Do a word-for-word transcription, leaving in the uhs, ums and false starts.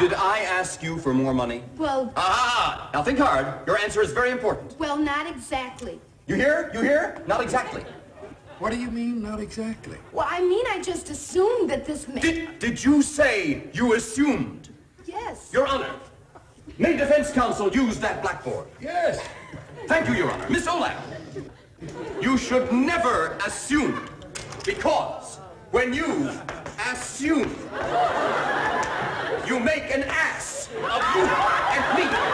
Did I ask you for more money? Well... Ah! Now think hard. Your answer is very important. Well, not exactly. You hear? You hear? Not exactly. What do you mean, not exactly? Well, I mean, I just assumed that this man... Did, did you say you assumed? Yes. Your Honor, may defense counsel use that blackboard? Yes. Thank you, Your Honor. Miss Olaf, you should never assume, because when you assume, you make an ass of you and me.